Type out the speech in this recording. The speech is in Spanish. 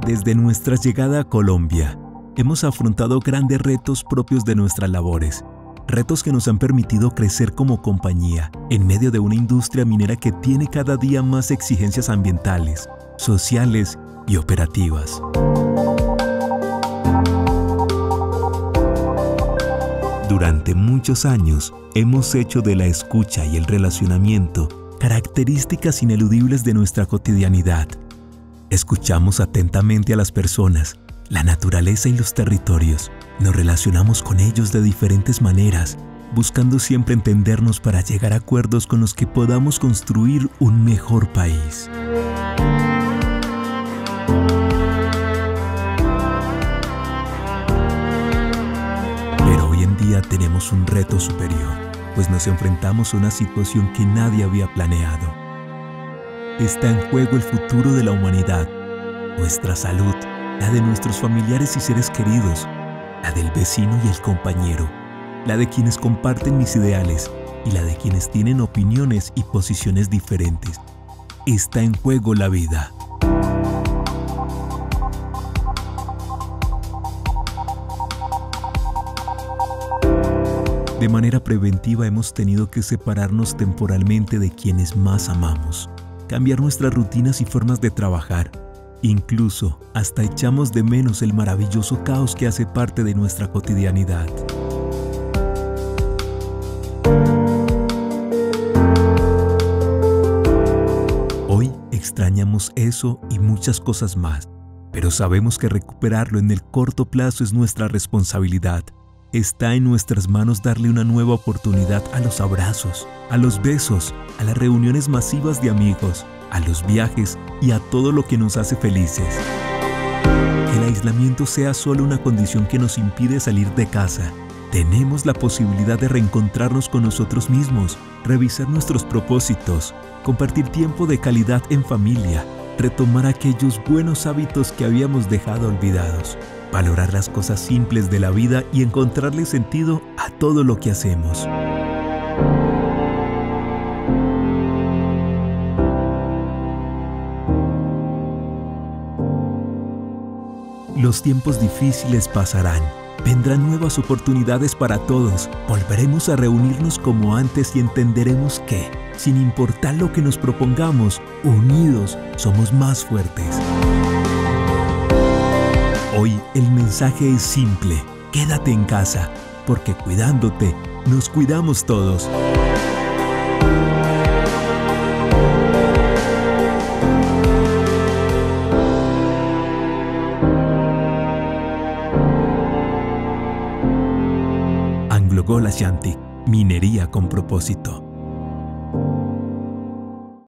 Desde nuestra llegada a Colombia, hemos afrontado grandes retos propios de nuestras labores, retos que nos han permitido crecer como compañía en medio de una industria minera que tiene cada día más exigencias ambientales, sociales y operativas. Durante muchos años, hemos hecho de la escucha y el relacionamiento características ineludibles de nuestra cotidianidad. Escuchamos atentamente a las personas, la naturaleza y los territorios. Nos relacionamos con ellos de diferentes maneras, buscando siempre entendernos para llegar a acuerdos con los que podamos construir un mejor país. Pero hoy en día tenemos un reto superior, pues nos enfrentamos a una situación que nadie había planeado. Está en juego el futuro de la humanidad, nuestra salud, la de nuestros familiares y seres queridos, la del vecino y el compañero, la de quienes comparten mis ideales y la de quienes tienen opiniones y posiciones diferentes. Está en juego la vida. De manera preventiva hemos tenido que separarnos temporalmente de quienes más amamos, cambiar nuestras rutinas y formas de trabajar. Incluso hasta echamos de menos el maravilloso caos que hace parte de nuestra cotidianidad. Hoy extrañamos eso y muchas cosas más, pero sabemos que recuperarlo en el corto plazo es nuestra responsabilidad. Está en nuestras manos darle una nueva oportunidad a los abrazos, a los besos, a las reuniones masivas de amigos, a los viajes y a todo lo que nos hace felices. Que el aislamiento sea solo una condición que nos impide salir de casa. Tenemos la posibilidad de reencontrarnos con nosotros mismos, revisar nuestros propósitos, compartir tiempo de calidad en familia, retomar aquellos buenos hábitos que habíamos dejado olvidados, valorar las cosas simples de la vida y encontrarle sentido a todo lo que hacemos. Los tiempos difíciles pasarán, vendrán nuevas oportunidades para todos, volveremos a reunirnos como antes y entenderemos que, sin importar lo que nos propongamos, unidos somos más fuertes. Hoy el mensaje es simple: quédate en casa, porque cuidándote, nos cuidamos todos. AngloGold Ashanti, minería con propósito.